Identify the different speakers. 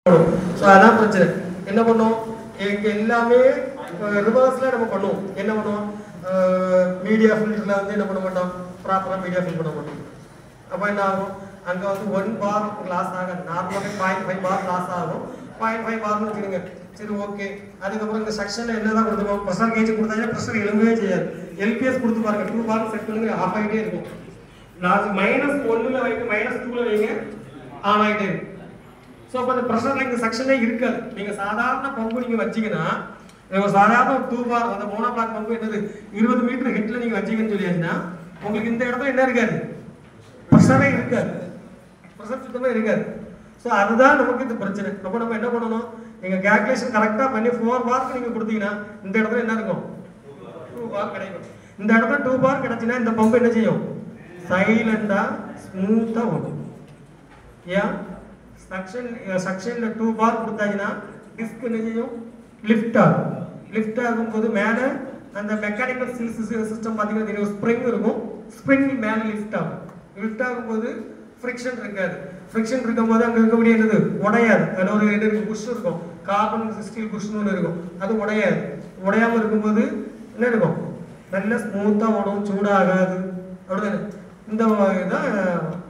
Speaker 1: So அதான் பிரச்சனை. என்ன பண்ணும், எல்லாமே ரிவர்ஸில் நம்ம பண்ணுவோம். என்ன பண்ணுவோம், மீடியா ஃபில்டரில் வந்து என்ன பண்ண மாட்டோம், ப்ராப்பராக மீடியா ஃபில் பண்ண மாட்டோம். அப்போ என்ன ஆகும், அங்கே வந்து 1 bar லாஸ் ஆகாது. நார்மலாக 0.5 bar லாஸ் ஆகும். 0.5 barன்னு வச்சுக்கோங்க. சரி, ஓகே. அதுக்கப்புறம் இந்த செக்ஷனில் என்ன தான் கொடுத்துருவோம், ப்ரெஷர் கேஜ் கொடுத்தாங்கன்னா ப்ரெஷர் எழும்பவே செய்யாது. எல்பிஎஸ் கொடுத்து பாருங்க, 2 bar செட் பண்ணுங்க, ஆஃப் ஆகிட்டே இருக்கும். லாஸ்ட் -1ல் வைங்க, -2ல் வைங்க, ஆன் ஆகிட்டே இருக்கும். ஸோ அப்போ அந்த ப்ரெஷரில் இந்த செக்ஷனே இருக்காது. நீங்கள் சாதாரண பம்பு நீங்கள் வச்சிங்கன்னா, சாதாரண 2 bar அந்த மோனோபிளாக் பம்பு என்னது 20 மீட்டர் ஹெட்டில் நீங்கள் வச்சிங்கன்னு சொல்லியாச்சுன்னா உங்களுக்கு இந்த இடத்துல என்ன இருக்காது, ப்ரெஷரே இருக்காது, ப்ரெஷர் சுத்தமாக இருக்காது. ஸோ அதுதான் நமக்கு இந்த பிரச்சனை. அப்போ நம்ம என்ன பண்ணணும், நீங்கள் கேல்குலேஷன் கரெக்டாக பண்ணி 4 barக்கு நீங்கள் கொடுத்தீங்கன்னா இந்த இடத்துல என்ன இருக்கும், 2 bar கிடைக்கும். இந்த இடத்துல 2 bar கிடைச்சுன்னா இந்த பம்பு என்ன செய்யும், சைலண்டாக ஸ்மூத்தாக ஓடும். ஏன் செக்ஷனில் 2 bar கொடுத்தாங்கன்னா டிஸ்க் என்ன செய்யும், லிஃப்ட் ஆகும். லிஃப்ட் ஆகும்போது மேலே அந்த மெக்கானிக்கல் சிஸ்டம் பார்த்தீங்கன்னா தெரியும், ஸ்ப்ரிங் இருக்கும். ஸ்ப்ரிங் மேலே லிஃப்ட் ஆகும். லிஃப்ட் ஆகும்போது ஃப்ரிக்ஷன் இருக்காது. ஃப்ரிக்ஷன் இருக்கும்போது அங்கே இருக்கக்கூடிய என்னது உடையாது. அதில் ஒரு இது இருக்கும், புஷ் இருக்கும், கார்பன் ஸ்டீல் புஷ்னு ஒன்று இருக்கும், அது உடையாது. உடையாமல் இருக்கும்போது என்ன இருக்கும், நல்ல ஸ்மூத்தாக ஓடும், சூடாகாது. அப்படிதானே? இந்த தான்